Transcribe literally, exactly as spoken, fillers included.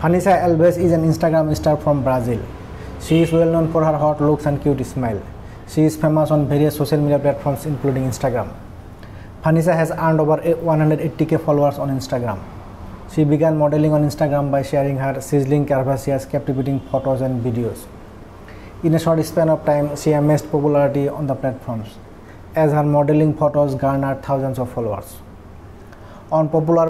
Vanessa Alvez is an Instagram star from Brazil. She is well known for her hot looks and cute smile. She is famous on various social media platforms including Instagram. Vanessa has earned over one hundred eighty K followers on Instagram. She began modeling on Instagram by sharing her sizzling, curvaceous, captivating photos and videos. In a short span of time, she amassed popularity on the platforms, as her modeling photos garnered thousands of followers. On popular